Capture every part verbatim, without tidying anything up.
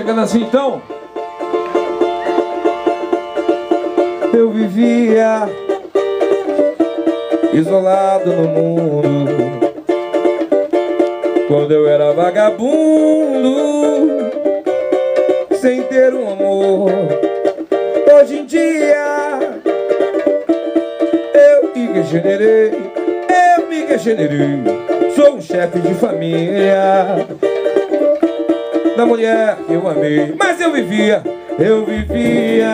canta assim então. Eu vivia isolado no mundo quando eu era vagabundo, sem ter um amor. Hoje em dia eu me regenerei, eu me regenerei. Sou um chefe de família da mulher que eu amei. Mas eu vivia, eu vivia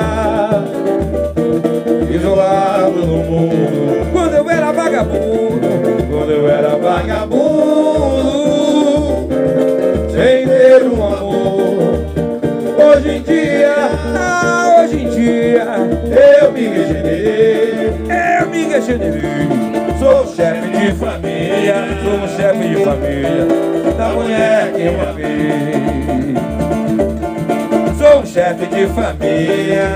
isolado no mundo quando eu era vagabundo, quando eu era vagabundo, sem ter um amor. Hoje em dia, ah, hoje em dia eu me regenerei, eu me regenerei. Sou um chefe de família, sou um chefe de família da mulher que eu amei. Sou um chefe de família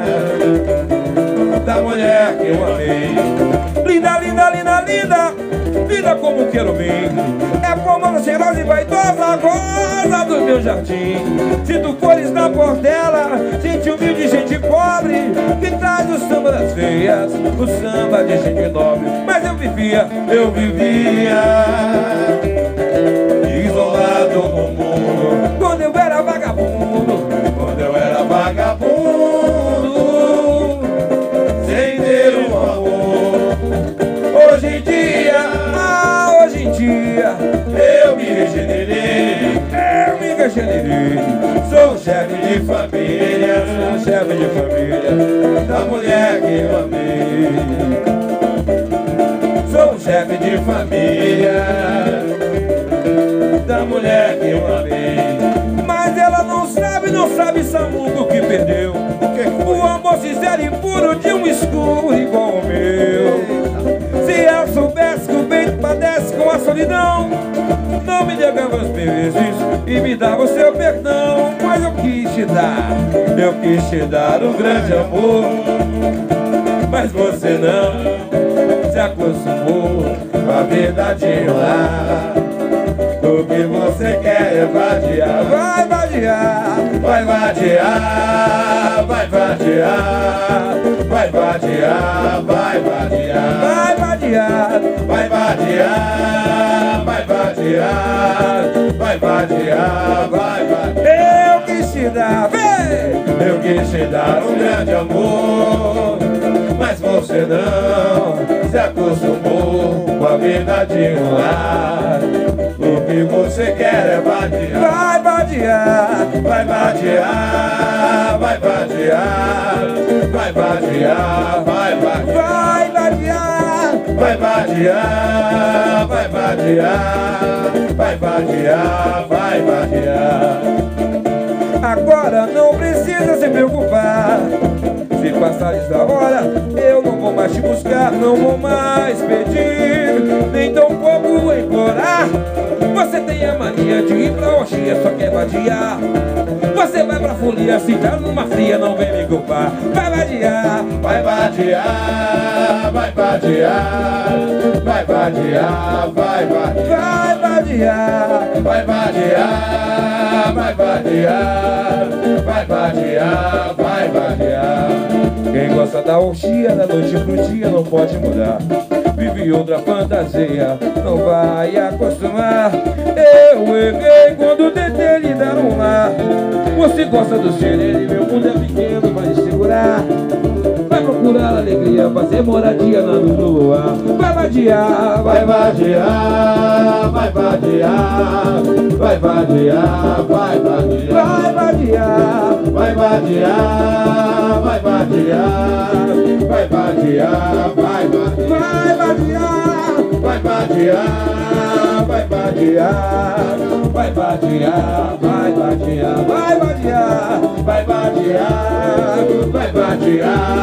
da mulher que eu amei. Linda, linda, linda, linda, linda como um querubim. É como cheirosa e vaidosa, rosa do meu jardim. Sinto cores na portela, gente humilde, gente pobre, que traz o samba das feias, o samba de gente nobre. Mas eu vivia, eu vivia isolado no mundo quando eu era vagabundo, quando eu era vagabundo, sem ter um amor. Hoje em dia, ah, hoje em dia eu me regenerei, eu me regenerei. Sou um chefe de família, sou um chefe de família da mulher que eu amei. Sou um chefe de família da mulher que eu amei. Mas ela não sabe, não sabe Samuco que perdeu o amor sincero e puro de um escuro igual ao meu. Se ela soubesse que o bem padece com a solidão, não me negava os meses e me dava o seu perdão. Mas eu quis te dar, eu quis te dar um grande amor, mas você não se acostumou com a verdade lá. O que você quer é vadiar, vai vadiar, vai vadiar, vai vadiar, vai vadiar, vai vadiar, vai vadiar, vai vadiar, vai vadiar, vai vadiar, vai vadiar. Eu quis te dar, vem! Eu quis te dar um grande amor, mas você não se acostumou com a verdade lá. O que você quer é vadiar, vai vadiar, vai vadiar, vai vadiar, vai vadiar, vai vadiar, vai vadiar, vai vadiar, vai vadiar, vai vadiar, vai vadiar. Agora não precisa se preocupar, se passares da hora eu não vou mais te buscar, não vou mais pedir, nem tão pouco implorar. Você tem a mania de ir pra orgia, só quer vadiar. Você vai pra folia, se tá numa fria, não vem me culpar. Vai vadiar, vai vadiar, vai vadiar, vai vadiar, vai vadiar, vai vadiar, vai vadiar, vai vadiar, vai vadiar, vai vadiar. Quem gosta da orgia, da noite pro dia, não pode mudar. Vive outra fantasia, não vai acostumar. Eu errei quando tentei lhe dar um lar. Você gosta do sereno, meu mundo é pequeno, vai segurar. Vai procurar alegria, fazer moradia na lua. Vai vadiar, vai vadiar, vai vadiar, vai vadiar, vai vadiar, vai vadiar, vai vadiar, vai vadiar, vai vadiar, vai vadiar, vai vadiar, vai vadiar, vai vadiar, vai vadiar, vai vadiar, vai vadiar, vai vadiar, vai vadiar.